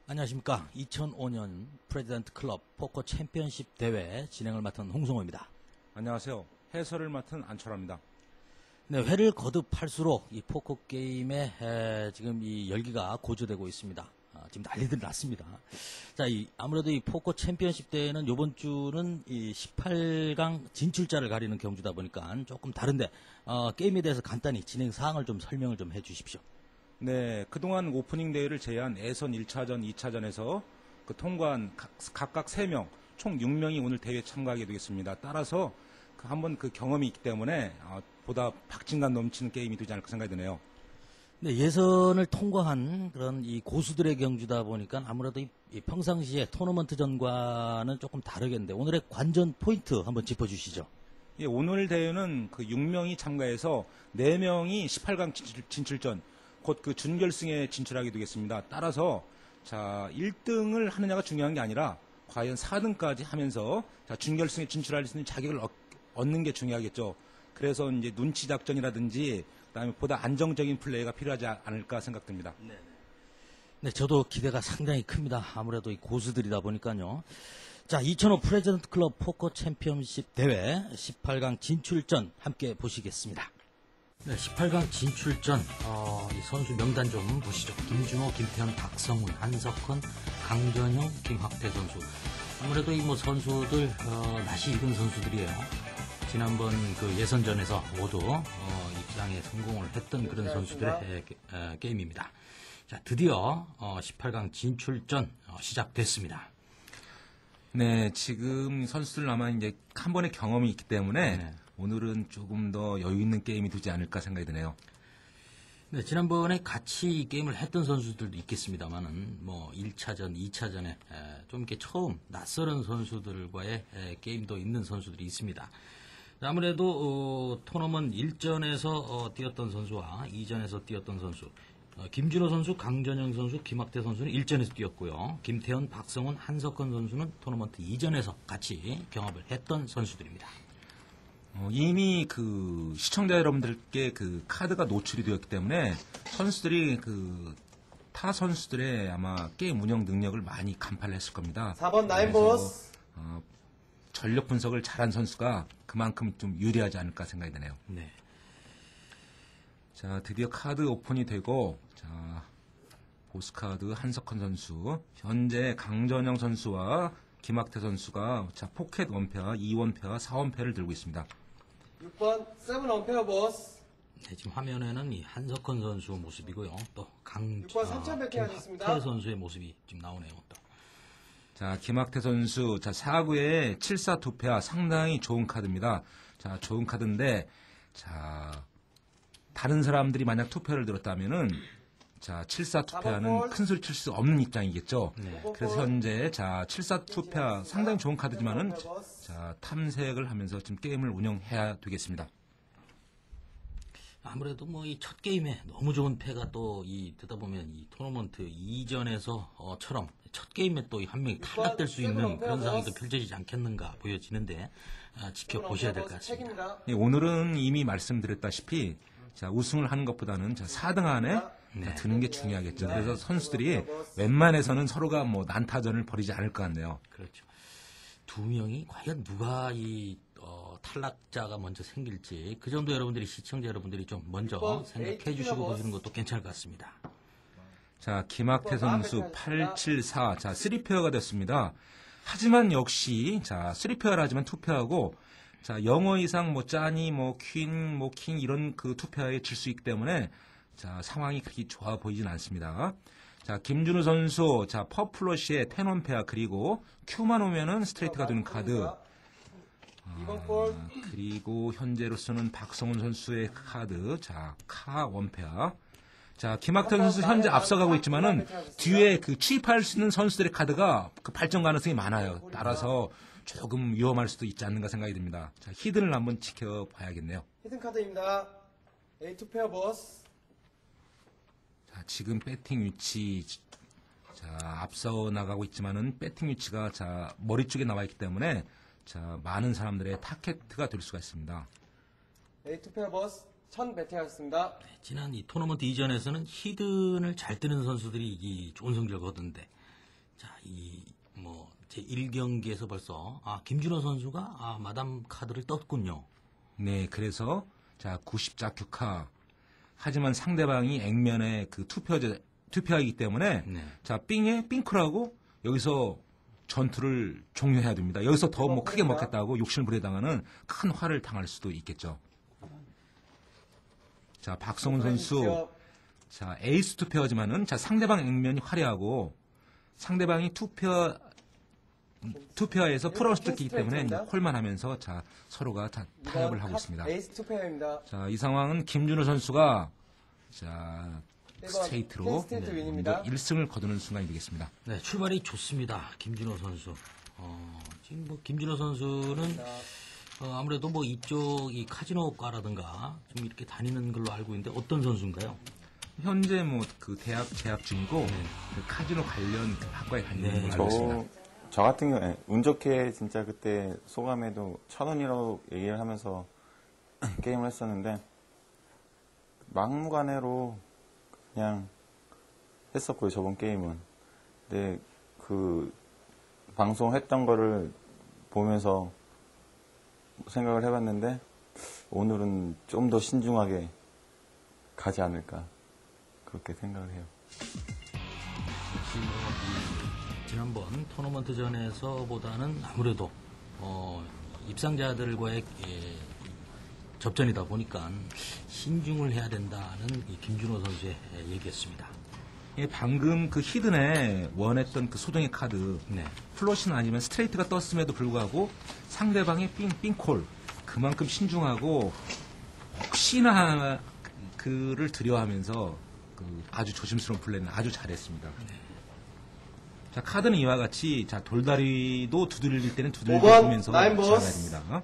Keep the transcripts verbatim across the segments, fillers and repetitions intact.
안녕하십니까. 이천오 년 프레지던트 클럽 포커 챔피언십 대회 진행을 맡은 홍성호입니다. 안녕하세요. 해설을 맡은 안철아입니다. 네, 회를 거듭할수록 이 포커 게임에 에, 지금 이 열기가 고조되고 있습니다. 아, 지금 난리들 났습니다. 자, 이 아무래도 이 포커 챔피언십 대회는 이번 주는 이 십팔 강 진출자를 가리는 경주다 보니까 조금 다른데 어, 게임에 대해서 간단히 진행 사항을 좀 설명을 좀 해주십시오. 네, 그동안 오프닝 대회를 제외한 예선 일 차전, 이 차전에서 그 통과한 각, 각각 세 명, 총 육 명이 오늘 대회에 참가하게 되겠습니다. 따라서 그 한번 그 경험이 있기 때문에 어, 보다 박진감 넘치는 게임이 되지 않을까 생각이 드네요. 네, 예선을 통과한 그런 이 고수들의 경주다 보니까 아무래도 이, 이 평상시에 토너먼트 전과는 조금 다르겠는데 오늘의 관전 포인트 한번 짚어주시죠. 예, 오늘 대회는 그 육 명이 참가해서 네 명이 십팔 강 진출, 진출전, 곧 그 준결승에 진출하게 되겠습니다. 따라서 자 일 등을 하느냐가 중요한 게 아니라 과연 사 등까지 하면서 자 준결승에 진출할 수 있는 자격을 얻, 얻는 게 중요하겠죠. 그래서 이제 눈치 작전이라든지 그다음에 보다 안정적인 플레이가 필요하지 않을까 생각됩니다. 네, 네, 저도 기대가 상당히 큽니다. 아무래도 이 고수들이다 보니까요. 자, 이천오 프레지던트 클럽 포커 챔피언십 대회 십팔 강 진출전 함께 보시겠습니다. 네, 십팔 강 진출전 어, 이 선수 명단 좀 보시죠. 김준호, 김태현, 박성훈, 한석헌, 강전형, 김학태 선수. 아무래도 이 뭐 선수들 어, 낯이 익은 선수들이에요. 지난번 그 예선전에서 모두 어, 입상에 성공을 했던 그런 선수들의 에, 에, 게임입니다. 자, 드디어 어, 십팔 강 진출전 어, 시작됐습니다. 네, 지금 선수들 아마 이제 한 번의 경험이 있기 때문에 네. 오늘은 조금 더 여유 있는 게임이 되지 않을까 생각이 드네요. 네, 지난번에 같이 게임을 했던 선수들도 있겠습니다만은 뭐 일 차전, 이 차전에 에, 좀 이렇게 처음 낯설은 선수들과의 에, 게임도 있는 선수들이 있습니다. 아무래도 어, 토너먼트 일 전에서 어, 뛰었던 선수와 이 전에서 뛰었던 선수, 어, 김준호 선수, 강전영 선수, 김학태 선수는 일 전에서 뛰었고요. 김태현, 박성훈, 한석헌 선수는 토너먼트 이 전에서 같이 경합을 했던 선수들입니다. 어, 이미 그 시청자 여러분들께 그 카드가 노출이 되었기 때문에 선수들이 그 타 선수들의 아마 게임 운영 능력을 많이 간파를 했을 겁니다. 사 번 나인 그래서, 보스. 어, 전력 분석을 잘한 선수가 그만큼 좀 유리하지 않을까 생각이 드네요. 네. 자, 드디어 카드 오픈이 되고, 자, 보스카드 한석헌 선수, 현재 강전영 선수와 김학태 선수가 자, 포켓 원패와 이 원패와 사 원패를 들고 있습니다. 육 번 세븐 언페어 보스. 네, 지금 화면에는 이 한석헌 선수 모습이고요. 또 강, 육 번 삼천 백 개 하겠습니다. 김학태 선수의 모습이 지금 나오네요. 또. 자, 김학태 선수, 자, 사 구에 칠 사 투패와 상당히 좋은 카드입니다. 자, 좋은 카드인데, 자, 다른 사람들이 만약 투표를 들었다면은, 자, 칠 사 투패하는 큰 소리 칠 수 없는 입장이겠죠. 네. 그래서 현재, 자, 칠 사 투패 상당히 좋은 카드지만은, 자, 탐색을 하면서 지금 게임을 운영해야 되겠습니다. 아무래도 뭐 이 첫 게임에 너무 좋은 패가 또 이 듣다 보면 이 토너먼트 이전에서처럼 첫 게임에 또 한 명이 탈락될 수 있는 그런 상황도 펼쳐지지 않겠는가 보여지는데 아, 지켜보셔야 될 것 같습니다. 네, 오늘은 이미 말씀드렸다시피 자, 우승을 하는 것보다는 자, 사 등 안에 네. 자, 드는 게 중요하겠죠. 그래서 선수들이 웬만해서는 서로가 뭐 난타전을 벌이지 않을 것 같네요. 그렇죠. 두 명이 과연 누가 이 어, 탈락자가 먼저 생길지 그 정도 여러분들이 시청자 여러분들이 좀 먼저 생각해 주시고 보시는 것도 괜찮을 것 같습니다. 자, 김학태 선수 팔 칠 사. 자, 삼 페어가 됐습니다. 하지만 역시 자, 삼 페어를 하지만 투 페어하고 자, 영어 이상 뭐 짜니 뭐 퀸, 뭐 킹 이런 그 투 페어에 질 수 있기 때문에 자, 상황이 그렇게 좋아 보이진 않습니다. 자, 김준우 선수 자, 퍼플러시의 텐 원 페어 그리고 큐만 오면은 스트레이트가 되는 카드. 아, 그리고 현재로서는 박성훈 선수의 카드. 자, 카 원페어. 자, 김학태 선수 현재 앞서가고 있지만은 뒤에 그 취입할 수 있는 선수들의 카드가 그 발전 가능성이 많아요. 따라서 조금 위험할 수도 있지 않는가 생각이 듭니다. 자, 히든을 한번 지켜봐야겠네요. 히든 카드입니다. 에이 투 페어 보스. 자, 지금 배팅 위치 자, 앞서 나가고 있지만은 배팅 위치가 자, 머리 쪽에 나와 있기 때문에 자, 많은 사람들의 타켓트가 될 수가 있습니다. 에이 투 페어 보스 천 배팅하셨습니다. 네, 지난 이 토너먼트 이전에서는 히든을 잘 뜨는 선수들이 이 좋은 성적을 거둔데 자, 이, 뭐, 제일 경기에서 벌써, 아, 김준호 선수가, 아, 마담 카드를 떴군요. 네, 그래서 자 구십 자큐카. 하지만 상대방이 액면에 그 투표자 투표하기 때문에 네. 자 삥에 삥크라고 여기서 전투를 종료해야 됩니다. 여기서 더 뭐 크게 먹겠다고 욕심을 부려당하는 큰 화를 당할 수도 있겠죠. 자 박성훈 선수 자 에이스 투표하지만은 자 상대방 액면이 화려하고 상대방이 투표 투표에서 풀어스 뜯기 때문에 이제 콜만 하면서 자 서로가 다 타협을 하고 있습니다. 에이스 투페어입니다. 자, 이 상황은 김준호 선수가 자 일 번 스트레이트로 스트레이트 네, 윈입니다. 일 승을 거두는 순간이 되겠습니다. 네, 출발이 좋습니다. 김준호 선수. 어, 지금 뭐, 김준호 선수는, 어, 아무래도 뭐 이쪽 이 카지노과라든가 좀 이렇게 다니는 걸로 알고 있는데 어떤 선수인가요? 현재 뭐 그 대학 재학 중이고 그 카지노 관련 학과에 다니는 네, 걸로 저, 알고 있습니다. 저 같은 경우에 운 좋게 진짜 그때 소감에도 천 원이라고 얘기를 하면서 게임을 했었는데 막무가내로 그냥 했었고요, 저번 게임은. 근데 그 방송했던 거를 보면서 생각을 해봤는데 오늘은 좀 더 신중하게 가지 않을까 그렇게 생각을 해요. 역시 뭐, 이 지난번 토너먼트전에서보다는 아무래도, 어, 입상자들과의 예, 접전이다 보니까 신중을 해야 된다는 이 김준호 선수의 얘기였습니다. 예, 방금 그 히든에 원했던 그 소정의 카드 네. 플러시는 아니면 스트레이트가 떴음에도 불구하고 상대방의 삥, 삥콜 그만큼 신중하고 혹시나 그를 두려워하면서 그 아주 조심스러운 플레이는 아주 잘했습니다. 자 카드는 이와 같이 자 돌다리도 두들릴 때는 오 번, 두들리면서 나인 지나가야 보스. 됩니다.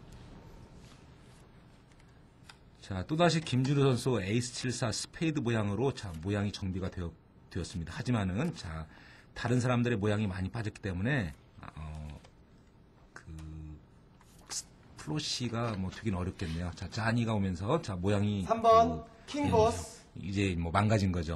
자 또다시 김준호 선수 에이스 칠사 스페이드 모양으로 자 모양이 정비가 되었, 되었습니다. 하지만은 자 다른 사람들의 모양이 많이 빠졌기 때문에 어, 그 플로시가 뭐 되긴 어렵겠네요. 자 자니가 오면서 자 모양이 삼 번 그, 킹보스. 예, 이제 뭐 망가진 거죠.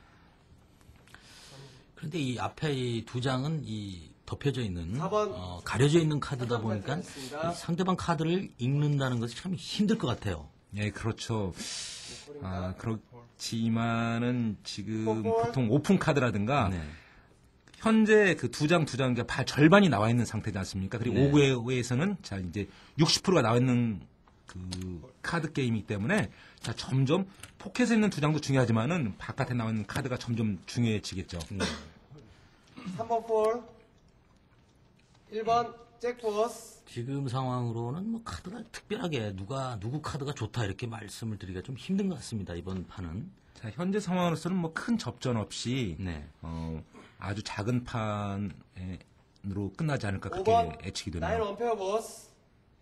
그런데 이 앞에 이 두 장은 이 덮여져 있는, 사 번. 어, 가려져 있는 카드다 삼 번 보니까 발표했습니다. 이 상대방 카드를 읽는다는 것이 참 힘들 것 같아요. 예, 그렇죠. 아, 그렇지만은 지금 볼. 보통 오픈 카드라든가 네. 현재 그 두 장 두 장 반 절반이 나와 있는 상태지 않습니까? 그리고 네. 오구에서는 자 이제 육십 퍼센트가 나와 있는 그 카드 게임이기 때문에 자 점점 포켓에 있는 두 장도 중요하지만은 바깥에 나와 있는 카드가 점점 중요해지겠죠. 네. 삼 번 폴. 일 번 잭보스. 지금 상황으로는 뭐 카드가 특별하게 누가 누구 카드가 좋다 이렇게 말씀을 드리기가 좀 힘든 것 같습니다. 이번 판은. 자 현재 상황으로서는 뭐 큰 접전 없이 네. 어, 아주 작은 판으로 끝나지 않을까 오 그렇게 번 예측이 나인 되네요. 원페어 보스.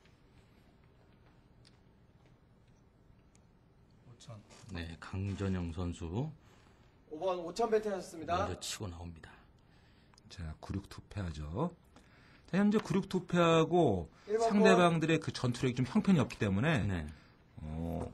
네, 강전영 선수 오 번 오천 배트 하셨습니다. 먼저 치고 나옵니다. 자, 구육 투패하죠. 자, 현재 구육 투패하고 일 번 상대방들의 그 전투력이 좀 형편이 없기 때문에 네. 어,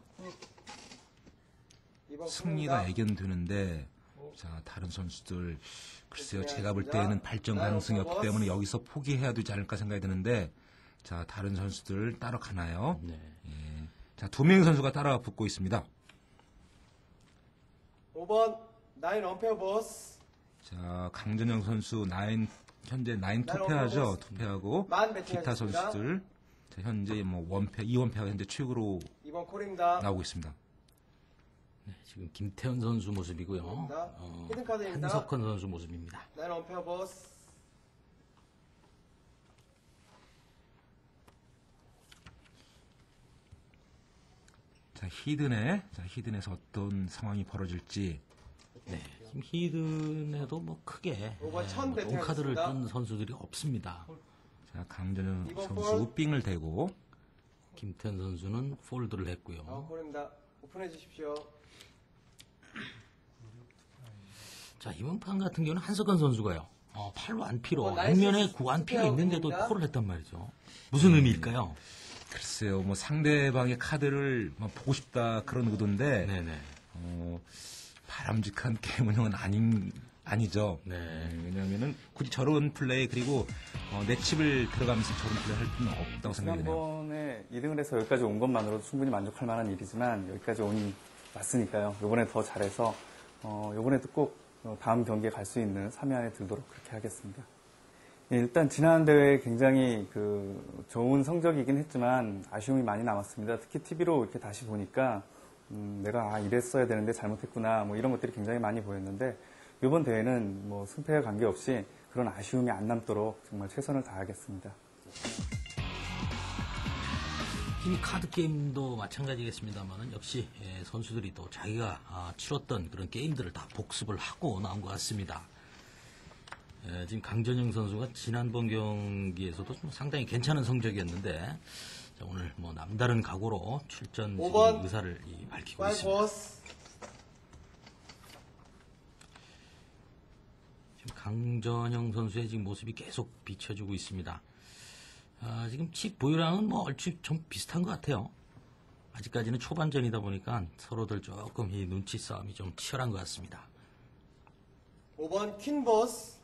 이 번 승리가 콜입니다. 애견되는데 자, 다른 선수들 글쎄요. 네, 제가 볼 알겠습니다. 때는 발전 나인 가능성이 오픈 없기 버스. 때문에 여기서 포기해야 되지 않을까 생각이 드는데 자, 다른 선수들 따라가나요? 네. 예. 자, 두 명의 선수가 따라 붙고 있습니다. 오 번 나인 원페어 보스. 자, 강전영 선수 나인 현재 나인 나인 투패하죠. 원패 투패하고 만 배트 기타 하셨습니다. 선수들 자, 현재 뭐 원패, 이원패가 현재 최고로 이 번 콜입니다. 나오고 있습니다. 네, 지금 김태현 선수 모습이고요. 감사합니다. 어, 히든 카드입니다. 한석헌 선수 모습입니다. 나인 원페어 보스. 자, 히든에 자, 히든에서 어떤 상황이 벌어질지 네, 지금 히든에도 뭐 크게 오번 예, 천 뭐 배트 똥카드를 하겠습니다. 뜬 선수들이 없습니다. 자, 강전영 이번 선수 볼. 삥을 대고 김태현 선수는 폴드를 했고요. 아 콜입니다. 오픈해 주십시오. 자, 이번 판 같은 경우는 한석헌 선수가요. 어, 팔 완피로 어, 나이스 액면에 구 완피가 있는데도 스페어입니다. 콜을 했단 말이죠. 무슨 의미일까요? 글쎄요, 뭐 상대방의 카드를 뭐 보고 싶다 그런 의도인데 네네. 어, 바람직한 게임 운영은 아닌 아니죠. 네. 네, 왜냐하면은 굳이 저런 플레이 그리고 어, 내 칩을 들어가면서 저런 플레이 할 필요는 없다고 생각이 돼요. 지난번에 이 등을 해서 여기까지 온 것만으로도 충분히 만족할 만한 일이지만 여기까지 온 왔으니까요. 이번에 더 잘해서 어, 이번에도 꼭 어, 다음 경기에 갈 수 있는 삼 위 안에 들도록 그렇게 하겠습니다. 예, 일단 지난 대회 굉장히 그 좋은 성적이긴 했지만 아쉬움이 많이 남았습니다. 특히 티비로 이렇게 다시 보니까 음, 내가 아, 이랬어야 되는데 잘못했구나 뭐 이런 것들이 굉장히 많이 보였는데 이번 대회는 뭐 승패와 관계없이 그런 아쉬움이 안 남도록 정말 최선을 다하겠습니다. 이 카드 게임도 마찬가지겠습니다만 역시 예, 선수들이 또 자기가 아, 치렀던 그런 게임들을 다 복습을 하고 나온 것 같습니다. 예, 지금 강전영 선수가 지난번 경기에서도 좀 상당히 괜찮은 성적이었는데 자, 오늘 뭐 남다른 각오로 출전 오 번 의사를 이, 밝히고 파이브 있습니다. 버스 지금 강전영 선수의 지금 모습이 계속 비춰주고 있습니다. 아, 지금 칩 보유량은 뭐 얼추 좀 비슷한 것 같아요. 아직까지는 초반전이다 보니까 서로들 조금 이 눈치 싸움이 좀 치열한 것 같습니다. 오 번 퀸 버스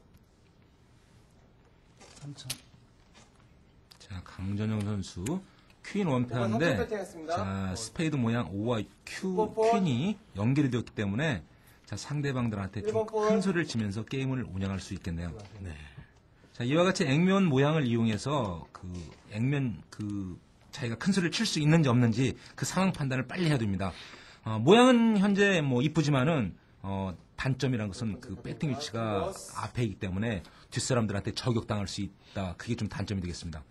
자, 강전영 선수 퀸 삼 원패인데 점 배팅했습니다. 자, 스페이드 모양 오와 큐 볼, 볼. 퀸이 연결이 되었기 때문에 자, 상대방들한테 좀 일 번 볼. 큰 소리를 치면서 게임을 운영할 수 있겠네요. 네. 자, 이와 같이 액면 모양을 이용해서 그 액면 그 자기가 큰 소리를 칠 수 있는지 없는지 그 상황 판단을 빨리 해야 됩니다. 어, 모양은 현재 뭐 이쁘지만은 어, 단점이라는 것은 그 배팅 위치가 앞에 있기 때문에 뒷사람들한테 저격당할 수 있다. 그게 좀 단점이 되겠습니다.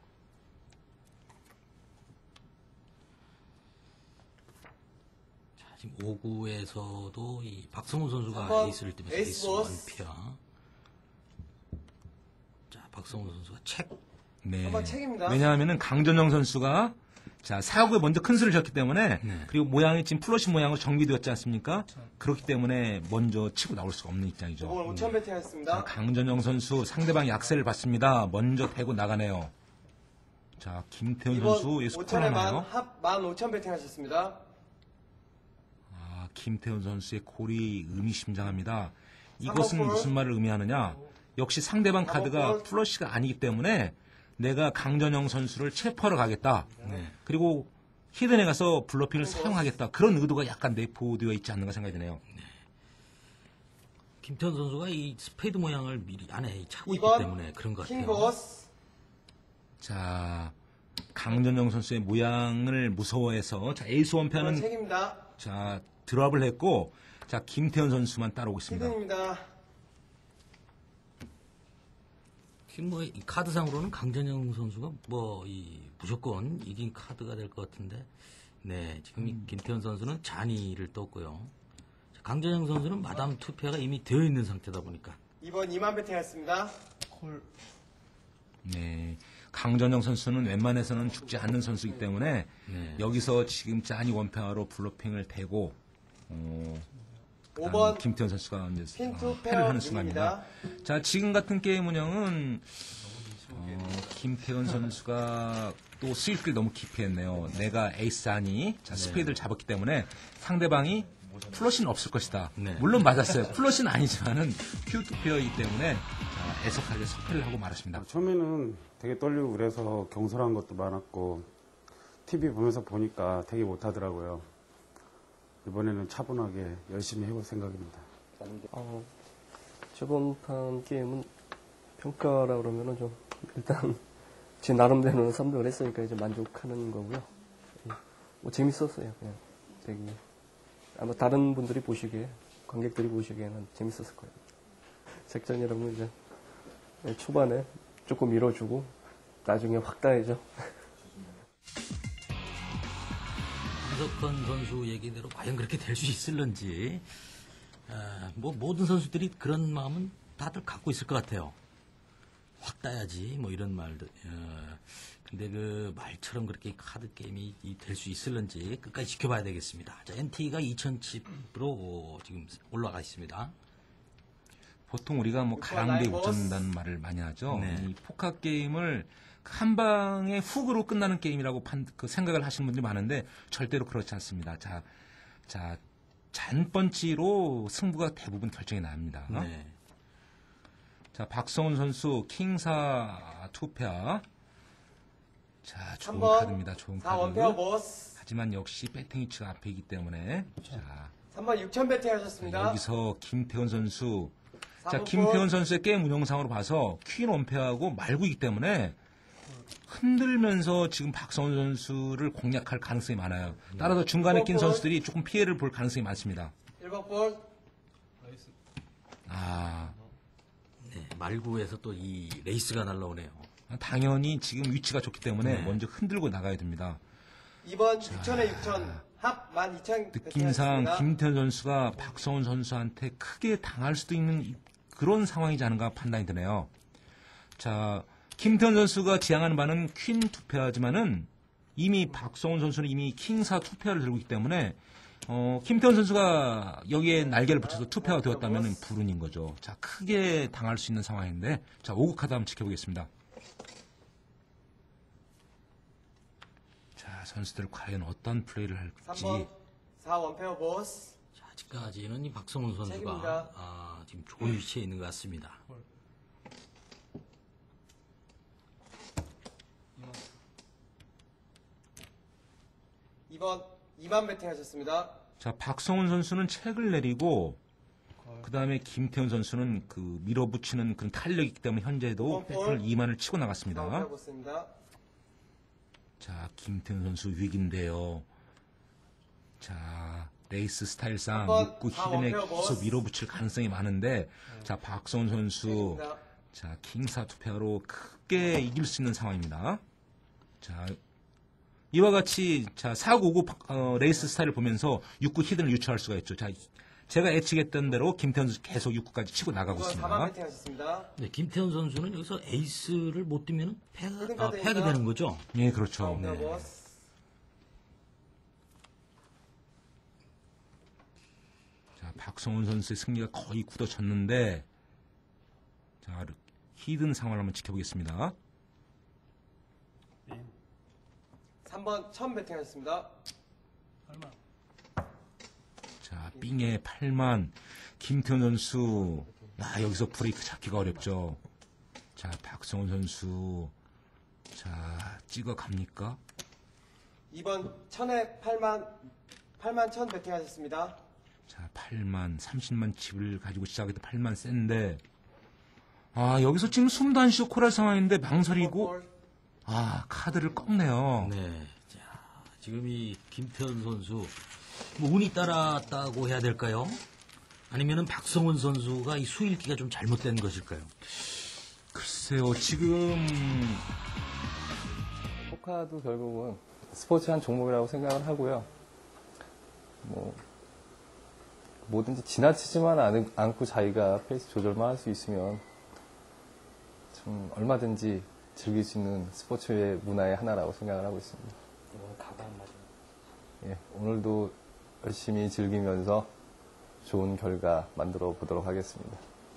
자, 지금 오 구에서도 이 박성훈 선수가 삼 번 에이스를 뜨면서 에이스 에이스 보스. 원피어. 자, 박성훈 선수가 책. 네. 한번 책입니다. 왜냐하면은 강전영 선수가 자, 사구에 먼저 큰 수를 졌기 때문에 네. 그리고 모양이 지금 플러시 모양으로 정비되었지 않습니까? 그렇기 때문에 먼저 치고 나올 수가 없는 오 번 입장이죠. 오 천 자, 배팅했습니다. 강전영 선수 상대방이 약세를 받습니다. 먼저 대고 나가네요. 자, 김태훈 이 번 선수 예, 오천에 만, 스코어나요? 합 만 오천 배팅하셨습니다. 아, 김태훈 선수의 골이 의미심장합니다. 삼 이것은 번 골. 무슨 말을 의미하느냐? 역시 상대방 삼 번 카드가 골. 플러시가 아니기 때문에 내가 강전영 선수를 체포하러 가겠다. 네. 그리고 히든에 가서 블러핑을 사용하겠다. 그런 의도가 약간 내포되어 있지 않는가 생각이 드네요. 김태현 선수가 이 스페이드 모양을 미리 안에 차고 있기 이 번 때문에 그런 것 킹 같아요. 버스 자, 강전영 선수의 모양을 무서워해서 자, 에이스 이번 원패는 책입니다. 자, 드랍을 했고 자, 김태현 선수만 따라오고 있습니다. 히든입니다. 지금 뭐 이 카드상으로는 강전영 선수가 뭐 이 무조건 이긴 카드가 될 것 같은데, 네 지금 이 김태현 선수는 잔이를 떴고요. 자, 강전영 선수는 마담 투표가 이미 되어 있는 상태다 보니까 이 번 이만 배팅했습니다. 네. 강전영 선수는 웬만해서는 죽지 않는 선수이기 때문에 네. 여기서 지금 짜니 원패화로 블러핑을 대고 어, 오 그다음 번 김태현 선수가 이제 핀 어, 투 패를 페어 하는 순간입니다. 입니다. 자, 지금 같은 게임 운영은 어, 김태현 선수가 또 스위프를 너무 깊이 했네요. 내가 에이스 아니 자, 스페이드를 잡았기 때문에 상대방이 플러시는 없을 것이다. 네. 물론 맞았어요. 플러시는 아니지만은 큐 투페어이기 때문에 자, 애석하게 석패를 하고 말았습니다. 처음에는 되게 떨리고 그래서 경솔한 것도 많았고 티비 보면서 보니까 되게 못하더라고요. 이번에는 차분하게 열심히 해볼 생각입니다. 어, 저번 판 게임은 평가라 그러면은 좀 일단 제 나름대로는 삼 등을 했으니까 이제 만족하는 거고요. 예. 뭐 재밌었어요. 그냥 되게 아마 다른 분들이 보시기에 관객들이 보시기에는 재밌었을 거예요. 작전이라면 이제 초반에 조금 밀어주고 나중에 확 따야죠. 한석헌 선수 얘기대로 과연 그렇게 될 수 있을런지, 아, 뭐 모든 선수들이 그런 마음은 다들 갖고 있을 것 같아요. 확 따야지 뭐 이런 말들. 어, 근데 그 말처럼 그렇게 카드 게임이 될 수 있을런지 끝까지 지켜봐야 되겠습니다. 자, 엔티가 이천 칩으로 지금 올라가 있습니다. 보통 우리가 뭐 가랑비에 웃전다는 말을 많이 하죠. 네. 이 포카 게임을 한 방에 훅으로 끝나는 게임이라고 판, 그 생각을 하시는 분들이 많은데 절대로 그렇지 않습니다. 자, 자 잔번치로 승부가 대부분 결정이 납니다. 네. 자, 박성훈 선수 킹사 투페어. 자, 좋은 삼 번 카드입니다. 좋은 사 카드. 원페어 보스. 하지만 역시 배팅 위치가 앞에 있기 때문에 자, 삼 번 육천 배팅 하셨습니다. 여기서 김태훈 선수 사 자, 번 김태훈 볼. 선수의 게임 운영상으로 봐서 퀸 원페어하고 말고이기 때문에 흔들면서 지금 박성훈 선수를 공략할 가능성이 많아요. 따라서 중간에 낀 선수들이 조금 피해를 볼 가능성이 많습니다. 일 번 볼. 아, 네, 말구에서 또 이 레이스가 날라오네요. 당연히 지금 위치가 좋기 때문에 네. 먼저 흔들고 나가야 됩니다. 이 번 육천에 육천. 합 만 이천 배팅 느낌상 하셨습니다. 김태현 선수가 박성훈 선수한테 크게 당할 수도 있는 이- 그런 상황이지 않은가 판단이 드네요. 자, 김태현 선수가 지향하는 바는 퀸 투페어지만은 이미 박성훈 선수는 이미 킹사 투페어를 들고 있기 때문에 어, 김태현 선수가 여기에 날개를 붙여서 투페어가 되었다면 불운인 거죠. 자, 크게 당할 수 있는 상황인데 자, 오구 카드 한번 지켜보겠습니다. 자, 선수들 과연 어떤 플레이를 삼 할지. 번 사 원페어 보스. 자, 아직까지는 이 박성훈 선수가 책임입니다. 아, 지금 좋은 위치에 있는 것 같습니다. 이 번 이만 배팅 하셨습니다. 자, 박성훈 선수는 책을 내리고 그 다음에 김태훈 선수는 그 밀어붙이는 그런 탄력이 있기 때문에 현재도 원 배팅을 볼. 이만을 치고 사 나갔습니다. 원페어 보스입니다. 자, 김태훈 선수 위기인데요. 자, 레이스 스타일상 한번 육구 다 히든에 원페어 계속 보스. 밀어붙일 가능성이 많은데 자, 박성훈 선수 책임입니다. 자, 킹사 투페어로 크게 이길 수 있는 상황입니다. 자, 이와 같이 자, 사구오구 어, 레이스 스타일을 보면서 육구 히든을 유추할 수가 있죠. 자, 제가 예측했던 대로 김태현 선수 계속 육구까지 치고 나가고 이 번 사만 있습니다. 배팅 하셨습니다. 네, 김태현 선수는 여기서 에이스를 못 뜨면 패가, 아, 헤딩카드입니다. 패가 되는 거죠. 예, 사 그렇죠. 원페어 네. 보스. 자, 박성훈 선수의 승리가 거의 굳어졌는데 자, 히든 상황을 한번 지켜보겠습니다. 삼 번 천 배팅 하셨습니다. 자, 삥에 팔만 김태현 선수 아, 여기서 브레이크 잡기가 어렵죠. 자, 박성훈 선수 자, 찍어 갑니까? 이 번 천에 팔만 팔만 천 배팅 하셨습니다. 자, 팔만, 삼십만 칩을 가지고 시작해도 팔만 센데, 아, 여기서 지금 숨도 안 쉬고 콜할 상황인데 망설이고, 볼. 아, 카드를 꺾네요. 네. 자, 지금 이 김태현 선수, 뭐 운이 따랐다고 해야 될까요? 아니면은 박성훈 선수가 이 수일기가 좀 잘못된 것일까요? 글쎄요, 지금, 포카도 결국은 스포츠 한 종목이라고 생각을 하고요. 뭐 뭐든지 지나치지만 않- 않고 자기가 페이스 조절만 할 수 있으면 좀 얼마든지 즐길 수 있는 스포츠의 문화의 하나라고 생각을 하고 있습니다. 예, 오늘도 열심히 즐기면서 좋은 결과 만들어 보도록 하겠습니다.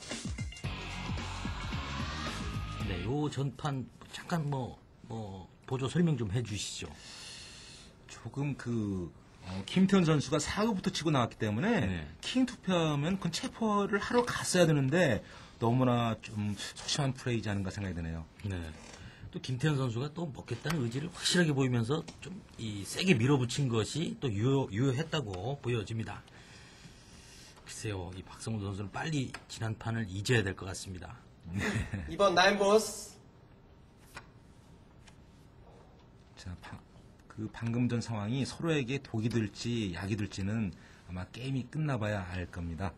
네, 요 전판 잠깐 뭐, 뭐, 보조 설명 좀 해주시죠. 조금 그, 어, 김태현 선수가 사구부터 치고 나왔기 때문에, 네. 킹 투표하면 그 체포를 하러 갔어야 되는데, 너무나 좀 소심한 플레이지 않은가 생각이 드네요. 네. 또 김태현 선수가 또 먹겠다는 의지를 확실하게 보이면서 좀 이 세게 밀어붙인 것이 또 유효, 유효했다고 보여집니다. 글쎄요, 이 박성훈 선수는 빨리 지난 판을 잊어야 될 것 같습니다. 이 번 나인 보스. 자, 바- 그 방금 전 상황이 서로에게 독이 될지 약이 될지는 아마 게임이 끝나봐야 알 겁니다.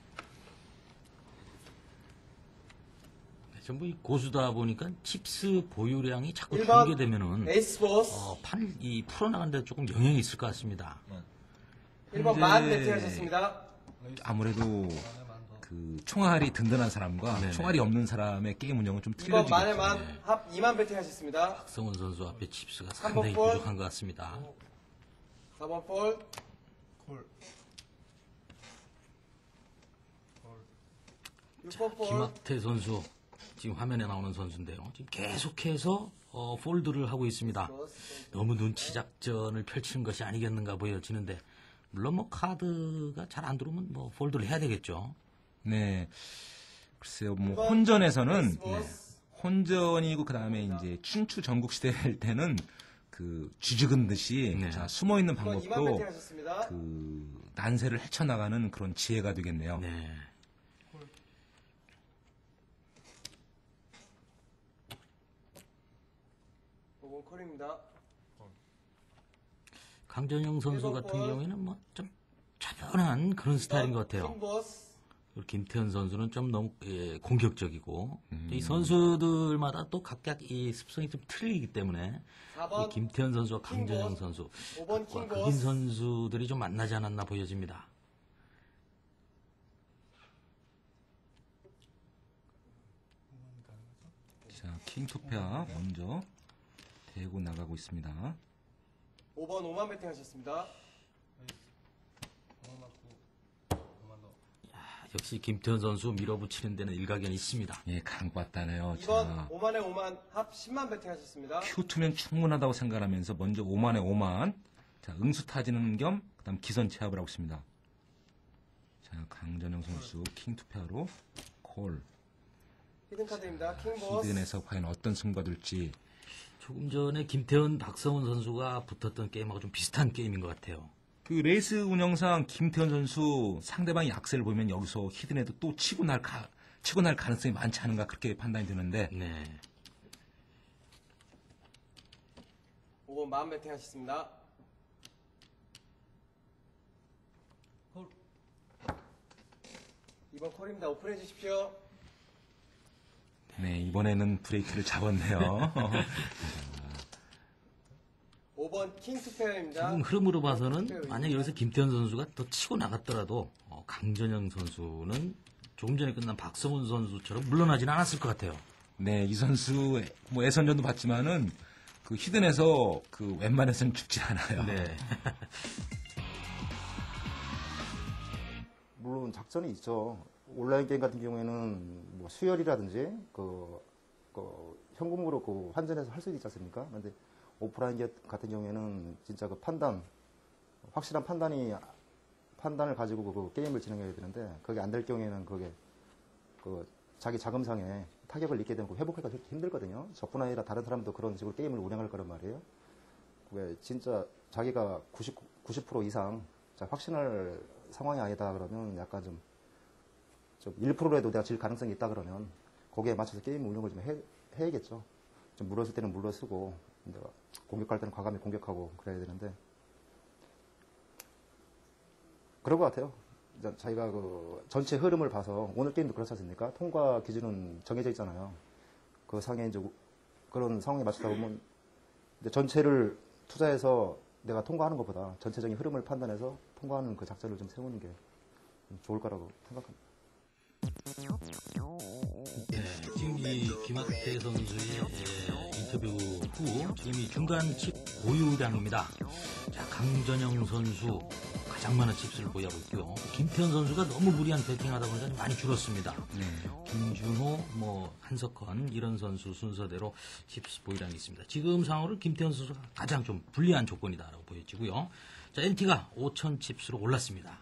네, 전부 이 고수다 보니까 칩스 보유량이 자꾸 일 번 줄게 되면은 에이스 보스. 어, 판, 이 풀어나가는 데 조금 영향이 있을 것 같습니다. 일 번 현재- 만 배팅 하셨습니다. 아무래도 그 총알이 든든한 사람과 네네. 총알이 없는 사람의 게임 운영은 좀 이 번 틀려지겠죠. 만에 만 합 이만 배팅 하셨습니다. 박성훈 선수 앞에 칩스가 삼 번 상당히 볼. 부족한 것 같습니다. 사 번 볼. 육 번 볼. 김학태 선수, 지금 화면에 나오는 선수인데요. 지금 계속해서 어, 폴드를 하고 있습니다. 너무 눈치 작전을 펼치는 것이 아니겠는가 보여지는데 물론 뭐 카드가 잘 안 들어오면 뭐 폴드를 해야 되겠죠. 네. 글쎄요, 뭐, 이번 혼전에서는, 레이스 네. 보스. 혼전이고, 그 다음에 이제 춘추 전국 시대 할 때는 그 쥐죽은 듯이, 네. 자, 숨어 있는 이번 이만 방법도 배팅 하셨습니다. 그 난세를 헤쳐나가는 그런 지혜가 되겠네요. 네. 오 번 콜입니다. 강전영 선수 일번 같은 볼. 경우에는 뭐 좀 차분한 그런 스타일인 것 같아요. 킹보스. 그리고 김태현 선수는 좀 너무 예, 공격적이고 음. 이 선수들마다 또 각각 이 습성이 좀 틀리기 때문에 사 번 이 김태현 선수와 강전영 킹보스. 선수, 오 번 극과 킹보스. 극인 선수들이 좀 만나지 않았나 보여집니다. 자, 킹투페아 먼저 대고 나가고 있습니다. 오 번 오만 배팅 하셨습니다. 역시 김태현 선수 밀어붙이는 데는 일가견이 있습니다. 예, 강봤다네요. 이 번 자, 오만에 오만 합 십만 배팅 하셨습니다. 큐투면 충분하다고 생각하면서 먼저 오만에 오만. 자, 응수 타지는 겸, 그 다음 기선 제압을 하고 있습니다. 자, 강전영 선수 킹투페아로 콜. 히든 카드입니다. 킹보스. 히든에서 과연 어떤 승부가 될지. 조금 전에 김태현, 박성훈 선수가 붙었던 게임하고 좀 비슷한 게임인 것 같아요. 그 레이스 운영상 김태현 선수 상대방이 약세를 보면 여기서 히든에도 또 치고 날 가, 치고 날 가능성이 많지 않은가 그렇게 판단이 드는데. 네. 오 번 만 배팅 하셨습니다. 이 번 콜입니다. 오픈해 주십시오. 네, 이번에는 브레이크를 잡았네요. 오 번 킹 투페어입니다. 지금 흐름으로 봐서는 만약 여기서 김태현 선수가 더 치고 나갔더라도 어, 강전영 선수는 조금 전에 끝난 박성훈 선수처럼 물러나지는 않았을 것 같아요. 네, 이 선수 뭐 예선전도 봤지만은 그 히든에서 그 웬만해서는 죽지 않아요. 네. 물론 작전이 있죠. 온라인 게임 같은 경우에는 뭐 수혈이라든지 그, 그 현금으로 그 환전해서 할 수 있지 않습니까? 근데 오프라인 게 같은 경우에는 진짜 그 판단, 확실한 판단이 판단을 가지고 그 게임을 진행해야 되는데 그게 안 될 경우에는 그게 그 자기 자금상에 타격을 입게 되면 회복하기가 힘들거든요. 저뿐 아니라 다른 사람도 그런 식으로 게임을 운영할 거란 말이에요. 왜 진짜 자기가 구십, 구십 퍼센트 이상 자, 확신할 상황이 아니다 그러면 약간 좀, 좀 일 퍼센트라도 내가 질 가능성이 있다 그러면 거기에 맞춰서 게임 운영을 좀 해, 해야겠죠. 좀 물러설 때는 물러서고 내가 공격할 때는 과감히 공격하고 그래야 되는데 그런 것 같아요. 자기가 그 전체 흐름을 봐서 오늘 게임도 그렇지 않습니까? 통과 기준은 정해져 있잖아요. 그 상에 이제 그런 상황에 맞추다 보면 이제 전체를 투자해서 내가 통과하는 것보다 전체적인 흐름을 판단해서 통과하는 그 작전을 좀 세우는 게 좋을 거라고 생각합니다. 네, 지금 이 김학태 선수의 예, 인터뷰 후 지금 이 중간 칩 보유량입니다. 자, 강전영 선수 가장 많은 칩스를 보유하고 있고요. 김태현 선수가 너무 무리한 배팅하다 보니까 많이 줄었습니다. 네. 김준호, 뭐 한석헌 이런 선수 순서대로 칩스 보유량이 있습니다. 지금 상황으로 김태현 선수가 가장 좀 불리한 조건이다라고 보여지고요. 자, 엔티가 오천 칩스로 올랐습니다.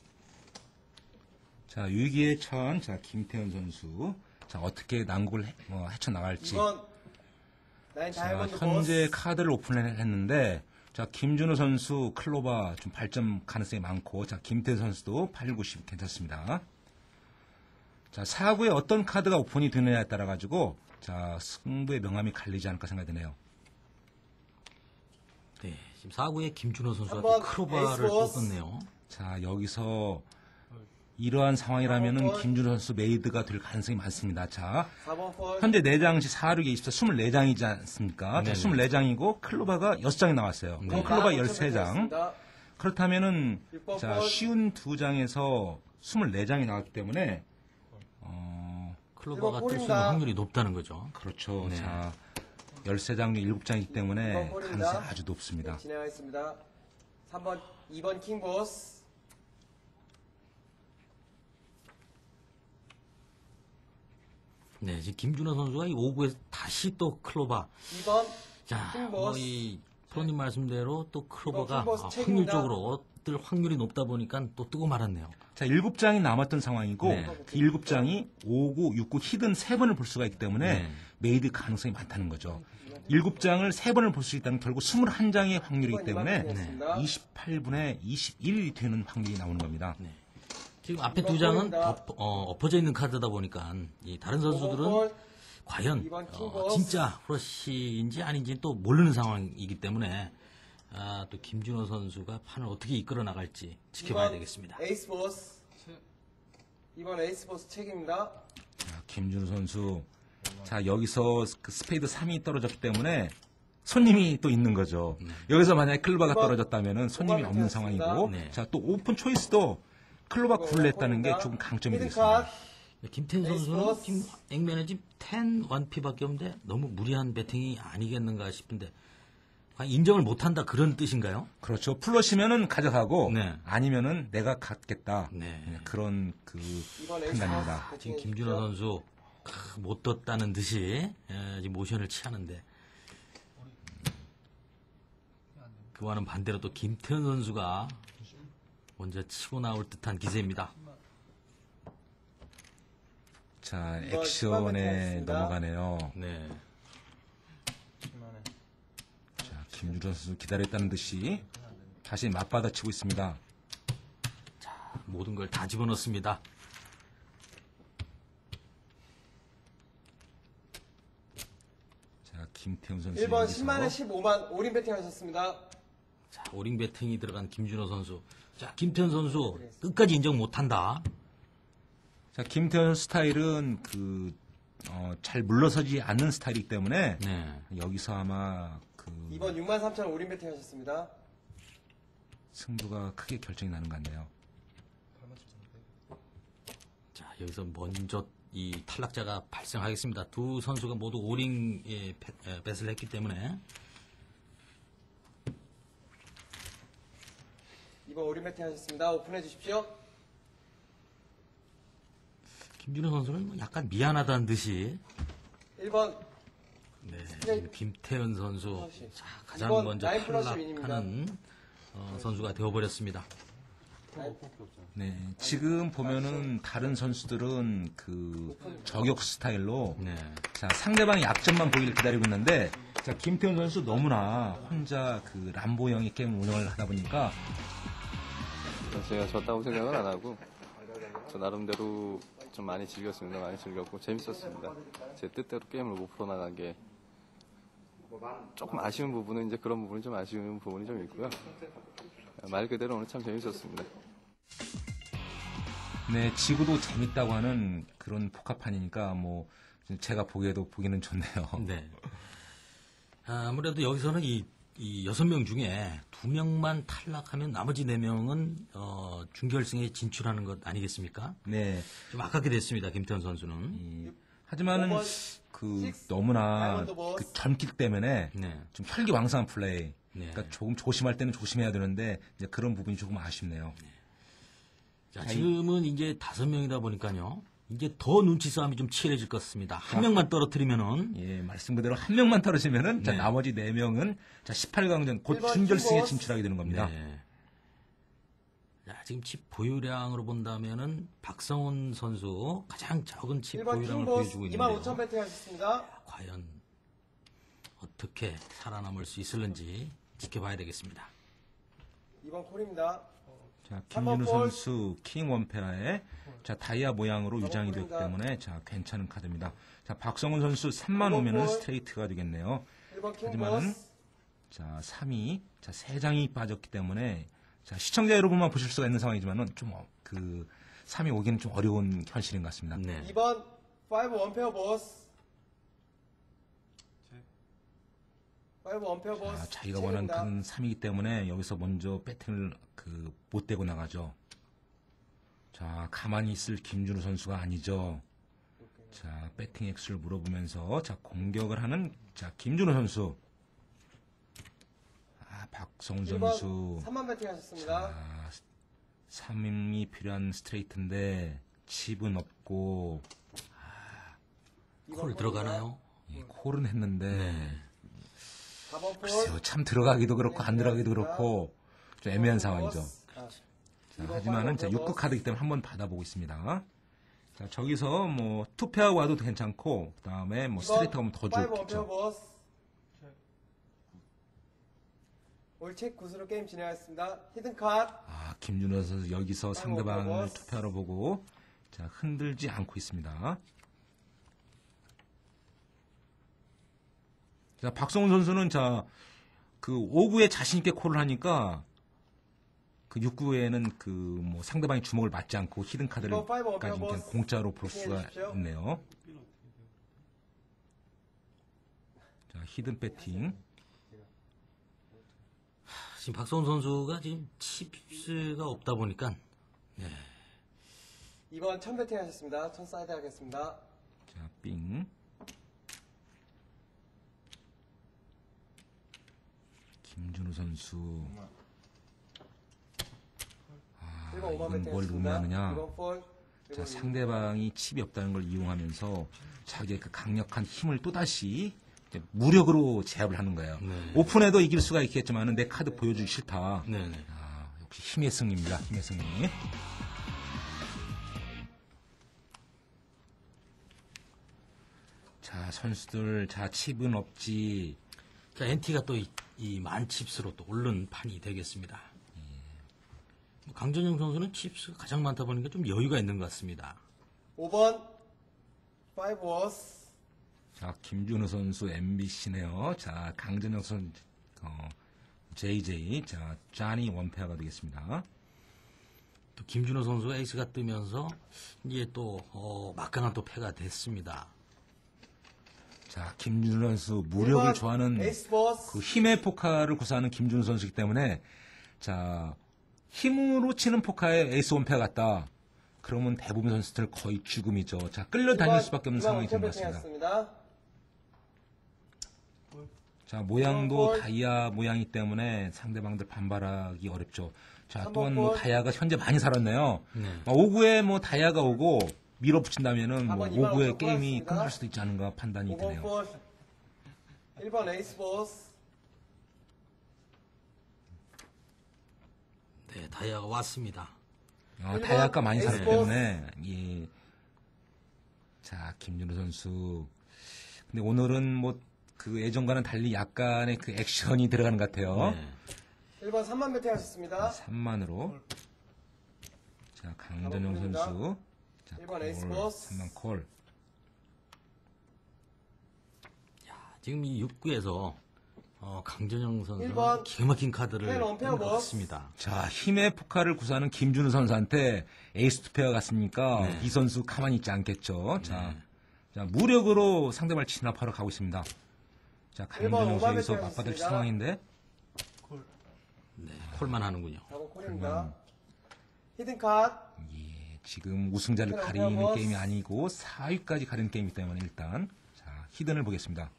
자, 위기의 천, 자, 김태현 선수. 자, 어떻게 난국을 해, 뭐, 헤쳐나갈지. 이 번 나인 자, 다이아몬드 현재 보스. 카드를 오픈을 했는데, 자, 김준호 선수 클로바 좀 발전 가능성이 많고, 자, 김태현 선수도 팔, 구십 괜찮습니다. 자, 사구에 어떤 카드가 오픈이 되느냐에 따라가지고, 자, 승부의 명암이 갈리지 않을까 생각이 드네요. 네, 지금 사 구에 김준호 선수가 한 번 또 크로바를 에이스 보스. 뽑았네요. 자, 여기서 이러한 상황이라면은 번. 김준호 선수 메이드가 될 가능성이 많습니다. 자, 사 번 폴. 현재 네 장시 사, 육, 이십사, 이십사 장이지 않습니까? 네네. 이십사 장이고 클로바가 여섯 장이 나왔어요. 그럼 클로바 열세 장. 그렇다면은 육 번 자, 폴. 쉬운 두 장에서 이십사 장이 나왔기 때문에 어, 클로바가 이번 뜰 수 있는 폴입니다. 확률이 높다는 거죠. 그렇죠. 네. 자, 열세 장 중 일곱 장이기 때문에 이번 폴입니다. 가능성이 아주 높습니다. 네, 진행하겠습니다. 삼 번, 이 번 킹보스. 네, 지금 김준호 선수가 이 오 구에서 다시 또 클로바. 이 번 자, 킹보스. 뭐 이 프로님 말씀대로 또 클로바가 킹보스 아, 책임이다. 확률적으로 것들 확률이 높다 보니까 또 뜨고 말았네요. 자, 일곱 장이 남았던 상황이고 네. 그 일곱 장이 오, 구, 육, 구 히든 세 번을 볼 수가 있기 때문에 네. 메이드 가능성이 많다는 거죠. 일곱 장을 세 번을 볼 수 있다는 결국 이십일 장의 확률이기 때문에 네. 이십팔 분의 이십일이 되는 확률이 나오는 겁니다. 네. 지금 앞에 두 장은 엎, 어, 엎어져 있는 카드다 보니까 이 다른 선수들은 과연 이번 어, 킹보스. 진짜 후러쉬인지 아닌지 또 모르는 상황이기 때문에 아, 또 김준호 선수가 판을 어떻게 이끌어 나갈지 지켜봐야 되겠습니다. 에이스 보스. 이번 에이스 보스 책입니다. 자, 김준호 선수. 자, 여기서 그 스페이드 삼이 떨어졌기 때문에 손님이 또 있는 거죠. 여기서 만약에 클로바가 떨어졌다면 손님이 없는 상황이고, 네. 자, 또 오픈 초이스도 클로바 구를 냈다는 게 조금 강점이 되겠습니다. 김태현 선수는 지금 액면에 지금 텐 원피밖에 없는데 너무 무리한 배팅이 아니겠는가 싶은데 과연 인정을 못한다 그런 뜻인가요? 그렇죠. 플러시면은 가져가고, 네. 아니면은 내가 갖겠다. 네. 네, 그런 그 이번 에이스 판단입니다. 보스. 지금 김준호 선수 크, 못 떴다는 듯이 에, 지금 모션을 취하는데 그와는 반대로 또 김태현 선수가 먼저 치고 나올 듯한 기세입니다. 자, 이번 액션에 시간에 넘어가네요. 네. 자, 김준호 선수 기다렸다는 듯이 다시 맞받아치고 있습니다. 모든 걸 다 집어넣습니다. 자, 김태훈 선수 일 번 여기서 십만에 십오만 올인 배팅 하셨습니다. 자, 오링 배팅이 들어간 김준호 선수. 자, 김태현 선수 끝까지 인정 못한다. 자, 김태현 스타일은 그, 어, 잘 물러서지 않는 스타일이기 때문에 네. 여기서 아마 그 이번 육만 삼천 올인 배팅 하셨습니다. 승부가 크게 결정이 나는 것 같네요. 자, 여기서 먼저 이 탈락자가 발생하겠습니다. 두 선수가 모두 오링에 뱃을 했기 때문에 이번 올인 배팅 하셨습니다. 오픈해 주십시오. 김준호 선수는 뭐 약간 미안하다는 듯이 일 번 네, 지금 김태현 선수 플러시. 자, 가장 이번 먼저 나인 플러시 윈입니다. 탈락하는 어, 선수가 되어버렸습니다. 네, 지금 보면은 다른 선수들은 그 저격 스타일로 네. 자, 상대방의 약점만 보이길 기다리고 있는데 자, 김태훈 선수 너무나 혼자 그 람보형의 게임 운영을 하다 보니까 제가 졌다고 생각은 안 하고 저 나름대로 좀 많이 즐겼습니다. 많이 즐겼고 재밌었습니다. 제 뜻대로 게임을 못 풀어나간 게 조금 아쉬운 부분은 이제 그런 부분이 좀 아쉬운 부분이 좀 있고요. 말 그대로 오늘 참 재밌었습니다. 네, 지구도 재밌다고 하는 그런 복합판이니까 뭐 제가 보기에도 보기는 좋네요. 네. 아, 아무래도 여기서는 이, 이 여섯 명 중에 두 명만 탈락하면 나머지 네 명은 어, 준결승에 진출하는 것 아니겠습니까? 네. 좀 아깝게 됐습니다. 김태현 선수는. 이, 하지만은 오번 그 식스 너무나 다이아몬드 보스. 그 젊기 때문에 네. 좀 혈기왕성한 플레이. 네. 그러니까 조금 조심할 때는 조심해야 되는데 이제 그런 부분이 조금 아쉽네요. 자, 지금은 이제 다섯 명이다 보니까요. 이제 더 눈치 싸움이 좀 치열해질 것 같습니다. 한 명만 떨어뜨리면은 예, 말씀 그대로 한 명만 떨어지면은 자, 네. 나머지 네 명은 자, 십팔 강전 곧 일 번 준결승에 킹보스. 진출하게 되는 겁니다. 네. 자, 지금 칩 보유량으로 본다면은 박성훈 선수 가장 적은 칩 일 번 보유량을 킹보스 보여주고 이만 오천 있는데요. 배팅 하셨습니다. 과연 어떻게 살아남을 수 있을는지 지켜봐야 되겠습니다. 이번 콜입니다. 자, 삼 번 김준우 볼. 선수 킹 원페어에 자, 다이아 모양으로 유장이 되었기 콜입니다. 때문에 자, 괜찮은 카드입니다. 자, 박성훈 선수 삼만 오면은 볼. 스트레이트가 되겠네요. 일 번 하지만은 킹보스. 자, 삼이 자, 세 장이 빠졌기 때문에 자, 시청자 여러분만 보실 수가 있는 상황이지만은 좀 그 삼이 오기는 좀 어려운 현실인 것 같습니다. 네. 이번 파이브 원페어 보스. 파이브 원페어 자, 보스. 자기가 원하는 책입니다. 큰 삼이기 때문에 여기서 먼저 배팅을 그 못 대고 나가죠. 자, 가만히 있을 김준우 선수가 아니죠. 자, 배팅 액수를 물어보면서 자, 공격을 하는 자, 김준우 선수. 아, 박성훈 일 번 선수. 삼만 배팅 하셨습니다. 자, 삼이 필요한 스트레이트인데 칩은 없고 콜 들어가나요? 예, 콜은 했는데 사 번 볼. 글쎄요, 참 들어가기도 그렇고 안 들어가기도 그렇고 좀 애매한 상황이죠. 아, 자, 하지만은 자, 육 구 카드이기 때문에 한번 받아보고 있습니다. 자, 저기서 뭐 투표하고 와도 괜찮고 그 다음에 뭐 스트레이트 가면 더 좋겠죠. 올책 굿으로 게임 진행하겠습니다. 히든 컷. 아, 김준호 선수 여기서 상대방을 투표하러 보고 자, 흔들지 않고 있습니다. 자, 박성훈 선수는 자, 그 오 구에 자신있게 콜을 하니까 그 육 구에는 그 뭐 상대방이 주먹을 맞지 않고 히든 카드를까지 그냥 공짜로 볼 수가 있네요. 자, 히든 배팅. 지금 박성훈 선수가 지금 칩스가 없다 보니까 네. 이 번 천 배팅 하셨습니다. 천 사이드 하겠습니다. 자, 삥. 김준호 선수. 아, 일 번 오만 이건 배팅 뭘 하겠습니다. 의미하느냐. 이 번 폴. 자, 상대방이 칩이 없다는 걸 이용하면서 자기의 그 강력한 힘을 또다시 이제 무력으로 제압을 하는 거예요. 네. 오픈해도 이길 수가 있겠지만 내 카드 보여주기 싫다. 네네. 아, 역시 힘의 승리입니다. 힘의 승리. 자, 선수들, 자, 칩은 없지. 자, 엔티가 또 이 만칩스로 또 오른 판이 되겠습니다. 뭐 강전영 선수는 칩스가 가장 많다 보니까 좀 여유가 있는 것 같습니다. 오 번 파이브 워스. 자, 김준호 선수 엠비씨네요. 자, 강전영 선수, 어, 제이제이. 자, 쟈니 원페어가 되겠습니다. 또 김준호 선수가 에이스가 뜨면서 이제 또 어, 막강한 또 패가 됐습니다. 자, 김준호 선수 무력을 좋아하는 에이스 보스. 그 힘의 포카를 구사하는 김준호 선수이기 때문에 자, 힘으로 치는 포카에 에이스 원페어 같다. 그러면 대부분 선수들 거의 죽음이죠. 자, 끌려다닐 수밖에 없는 상황이 된 것 같습니다. 자, 모양도 다이아 모양이기 때문에 상대방들 반발하기 어렵죠. 자, 또한 뭐 다이아가 현재 많이 살았네요. 네. 오 구에 뭐 다이아가 오고 밀어붙인다면은 뭐 사 번, 이 번 오 구의 오픈 게임이 하겠습니다. 끝날 수도 있지 않은가 판단이 오 번 되네요. 폴. 일 번 에이스 보스. 네, 다이아가 왔습니다. 아, 일 번 다이아가 많이 에이스 살았기 보스. 때문에 예. 자, 김준호 선수. 근데 오늘은 뭐 그 예전과는 달리 약간의 그 액션이 들어가는 것 같아요. 네. 일 번 삼만 배팅 하셨습니다. 삼만으로. 자, 강전영 사 번 선수. 자, 일 번 에이스 보스. 삼만 콜. 지금 이 육 구에서 어, 강전영 일 선수가 번 기가 막힌 카드를 펜 낸 원페어 것 버스. 같습니다. 자, 힘의 포카를 구사하는 김준호 선수한테 에이스 투페어 갔으니까 네. 이 선수 가만히 있지 않겠죠. 자, 자, 무력으로 상대방을 진압하러 가고 있습니다. 자, 일 번 강전영 오만 선수 배팅 맞받을 하겠습니다. 상황인데. 네, 콜만 하는군요. 사 번 콜입니다. 히든 컷. 예, 지금 우승자를 그럼 가리는 그럼 게임이 아니고 사 위까지 가리는 게임이기 때문에 일단 자, 히든을 보겠습니다.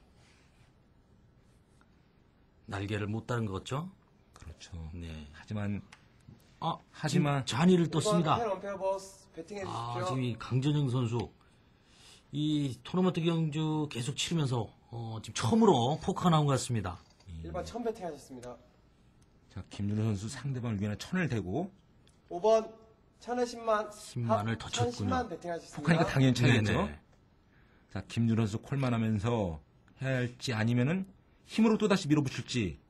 날개를 못 다른 것 같죠? 그렇죠. 네. 하지만 아, 하지만 잔이를 일 번 떴습니다. 펜 원페어 버스. 배팅해 아, 주십시오. 지금 이 강전영 선수 이 토너먼트 경주 계속 치르면서 어, 지금 처음으로 포커가 나온 것 같습니다. 일 번 천 배팅 하셨습니다. 자, 김준호 선수 상대방을 위해 천을 대고 오 번 천에 십만. 십만을 더 쳤군요. 천십만 배팅 하셨습니다. 폭하니까 당연히 차이겠죠. 네네. 자, 김준호 선수 콜만 하면서 해야 할지 아니면은 힘으로 또다시 밀어붙일지.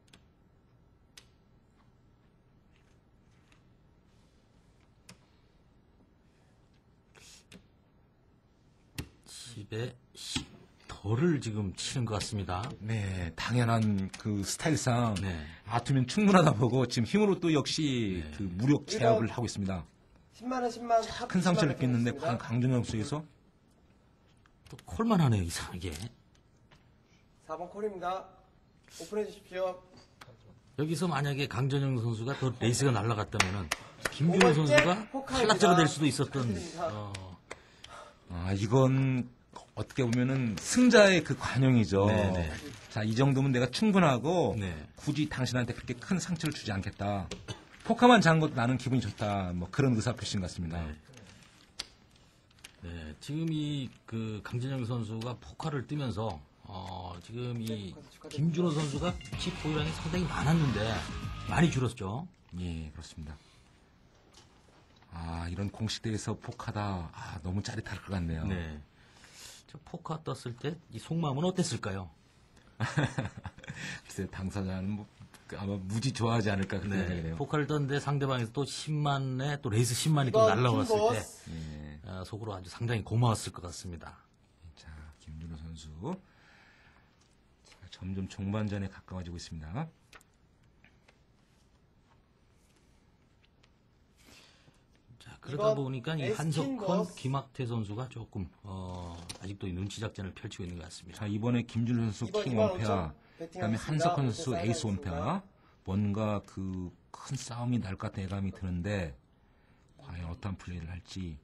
십에 십 덜을 지금 치는 것 같습니다. 네, 당연한 그 스타일상 네. 아투면 충분하다 보고 지금 힘으로 또 역시 네. 그 무력 제압을 하고 있습니다. 십만에 십만. 큰 상처를 입겠는데 강- 강준영 선수에서 또 콜만 하네요, 이상하게. 사 번 콜입니다. 오픈해 주십시오. 여기서 만약에 강전영 선수가 더 레이스가 날아갔다면은 김준호 오 번째 선수가 포카입니다. 탈락자가 될 수도 있었던 축하드립니다. 어, 아, 이건 어떻게 보면은 승자의 그 관용이죠. 네네. 자, 이 정도면 내가 충분하고 네. 굳이 당신한테 그렇게 큰 상처를 주지 않겠다. 포카만 잔 것도 나는 기분이 좋다. 뭐 그런 의사표시인 것 같습니다. 네. 네, 지금 이 그 강진영 선수가 포카를 뜨면서 어, 지금 이 김준호 선수가 집 보유량이 상당히 많았는데 많이 줄었죠. 예, 그렇습니다. 아, 이런 공식 대회에서 포카다. 아, 너무 짜릿할 것 같네요. 네. 저 포카 떴을 때 이 속마음은 어땠을까요? 글쎄, 당사자는 뭐, 아마 무지 좋아하지 않을까 그런 생각이 네. 돼요. 포카를 떴는데 상대방에서 또 십만에 또 레이스 십만이 또 이번 날라왔을 때 킹보스. 예. 아, 속으로 아주 상당히 고마웠을 것 같습니다. 자, 김준호 선수. 자, 점점 종반전에 가까워지고 있습니다. 자, 그러다 이번 보니까 이 에이스 한석헌, 킹보스. 김학태 선수가 조금 어, 아직도 이 눈치 작전을 펼치고 있는 것 같습니다. 자, 이번에 김준호 선수 이번 킹 이만 원패와 오천 배팅 그다음에 하겠습니다. 한석헌 선수 모두 에이스 사인하겠습니다. 원패와 뭔가 그 큰 싸움이 날 것 같은 예감이 드는데 과연 어떤 플레이를 할지.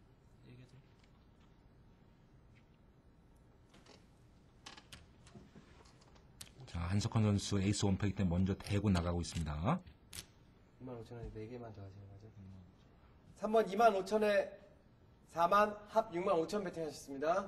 자, 한석헌 선수 에이스 원패이기 때문에 먼저 대고 나가고 있습니다. 이만 오천 원에 네 개만 더 하시는 거죠? 삼 번 이만 오천에 사만, 합 육만 오천 배팅 하셨습니다.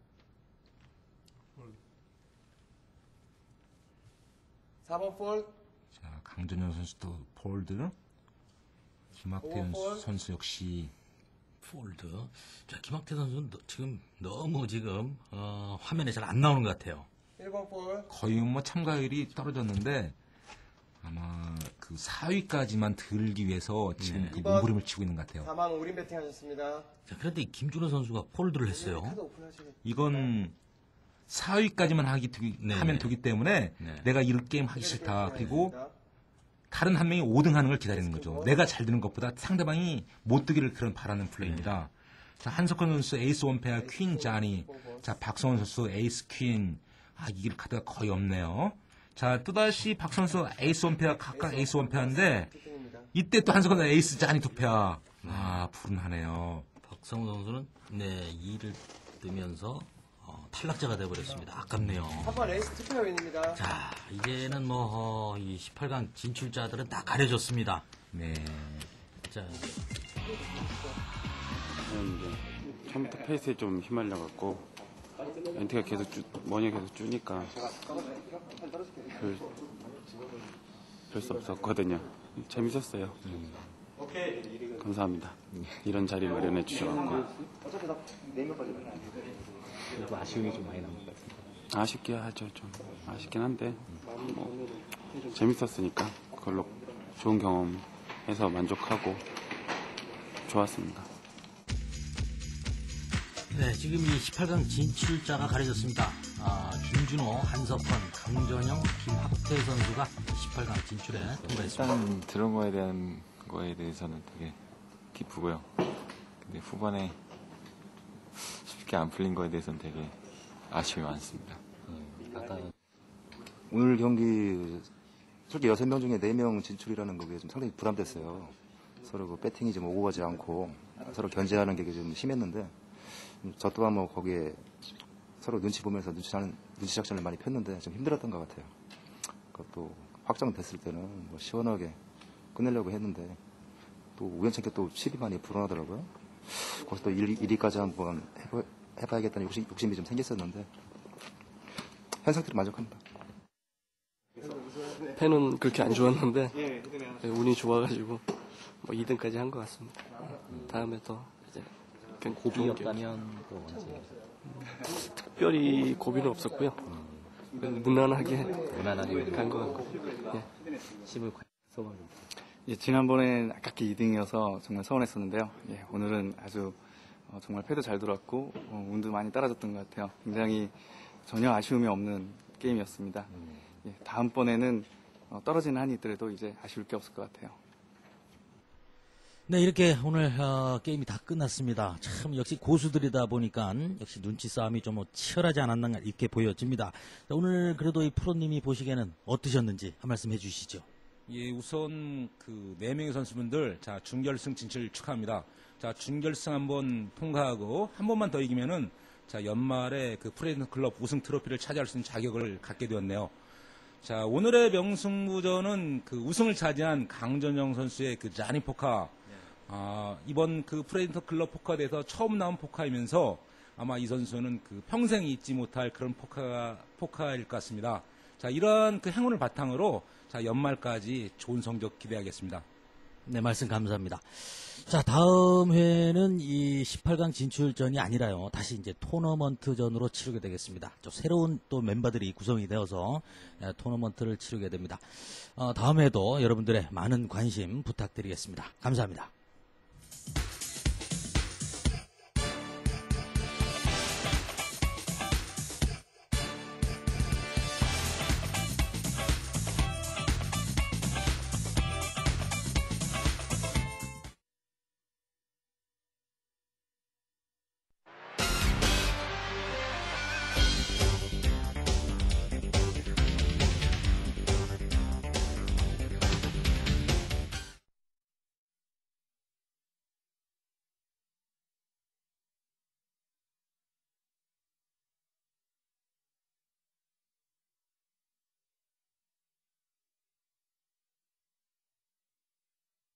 사 번 폴, 자, 강준현 선수도 폴드. 김학태 오, 폴. 선수 역시 폴드. 자, 김학태 선수는 너- 지금 너무 지금 어, 화면에 잘 안 나오는 것 같아요. 일 번 폴, 거의 뭐 참가율이 떨어졌는데 아마 그 사 위까지만 들기 위해서 지금 네. 그 이번 몸부림을 치고 있는 것 같아요. 사만 오린 배팅 하셨습니다. 자, 그런데 이 김준호 선수가 폴드를 했어요. 카드 오픈하시겠 이건 사 위까지만 하기 되기- 네. 하면 되기 때문에 네. 내가 이 게임 하기 싫다. 그리고 다른 한 명이 오 등 하는 걸 기다리는 거죠. 내가 잘 드는 것보다 상대방이 못 뜨기를 그런 바라는 플레이입니다. 자, 한석헌 선수 에이스 원패와 퀸 자니. 자, 박성원 선수 에이스 퀸. 아, 이길 카드가 거의 없네요. 자, 또다시 박 선수 에이스 원패와 각각 에이스 원패인데 이때 또 한석헌 에이스 자니 두 패야. 아, 불운하네요. 박성우 선수는 네, 이를 뜨면서 어, 탈락자가 되어버렸습니다. 아깝네요. 삼 번 에이스 투표윈입니다. 자, 이제는 뭐, 어, 이 십팔 강 진출자들은 다 가려졌습니다. 네. 자, 저는 이제 처음부터 페이스에 좀 휘말려갖고 멘트가 계속 쭈, 머니가 계속 주니까 별, 별 수 없었거든요. 재밌었어요. 감사합니다. 이런 자리를 마련해 주셔서 그래도 아쉬움이 좀 많이 남은 것 같습니다. 아쉽게 하죠. 좀 아쉽긴 한데 뭐 재밌었으니까 그걸로 좋은 경험해서 만족하고 좋았습니다. 네, 지금 이 십팔 강 진출자가 가려졌습니다. 아, 김준호, 한석헌, 강전영, 김학태 선수가 십팔 강 진출에 통과했습니다. 일단 들은 거에 대한 거에 대해서는 되게 기쁘고요. 근데 후반에 쉽게 안 풀린 거에 대해서는 되게 아쉬움이 많습니다. 오늘 경기 솔직히 여섯 명 중에 네 명 진출이라는 게 좀 상당히 부담됐어요. 서로 그 배팅이 좀 오고 가지 않고 서로 견제하는 게 좀 심했는데 저 또한 뭐 거기에 서로 눈치 보면서 눈치, 하는, 눈치 작전을 많이 폈는데 좀 힘들었던 것 같아요. 그것도 확정됐을 때는 뭐 시원하게 끝내려고 했는데 또 우연찮게 또 십 위 만이 불어나더라고요. 거기서 또 일 위까지 한번 해봐, 해봐야겠다는 욕심, 욕심이 좀 생겼었는데 현 상태로 만족합니다. 패는 그렇게 안 좋았는데 네, 운이 좋아가지고 뭐 이 등까지 한 것 같습니다. 다음에 또 이제 그냥 고비였다면 또 언제? 특별히 고비는 없었고요. 그냥 무난하게 무난하게 간 것 같고. 예. 십을 소감. 예, 지난번엔 아깝게 이 등이어서 정말 서운했었는데요. 예, 오늘은 아주 어, 정말 패도 잘 돌았고 어, 운도 많이 따라줬던 것 같아요. 굉장히 전혀 아쉬움이 없는 게임이었습니다. 예, 다음번에는 어, 떨어지는 한이 있더라도 이제 아쉬울 게 없을 것 같아요. 네, 이렇게 오늘 어, 게임이 다 끝났습니다. 참 역시 고수들이다 보니까 역시 눈치 싸움이 좀 치열하지 않았나 이렇게 보여집니다. 자, 오늘 그래도 이 프로님이 보시기에는 어떠셨는지 한 말씀 해주시죠. 예, 우선 그 네 명의 선수분들 자 준결승 진출 축하합니다. 자 준결승 한번 통과하고 한 번만 더 이기면은 자 연말에 그 프레젠트 클럽 우승 트로피를 차지할 수 있는 자격을 갖게 되었네요. 자 오늘의 명승부전은 그 우승을 차지한 강전영 선수의 그 자니 포카. 아, 이번 그 프레젠트 클럽 포카대에서 처음 나온 포카이면서 아마 이 선수는 그 평생 잊지 못할 그런 포카가 포카일 것 같습니다. 자 이러한 그 행운을 바탕으로 자 연말까지 좋은 성적 기대하겠습니다. 네, 말씀 감사합니다. 자, 다음 회는 이 십팔 강 진출전이 아니라요. 다시 이제 토너먼트전으로 치르게 되겠습니다. 또 새로운 또 멤버들이 구성이 되어서 예, 토너먼트를 치르게 됩니다. 어, 다음 회도 여러분들의 많은 관심 부탁드리겠습니다. 감사합니다.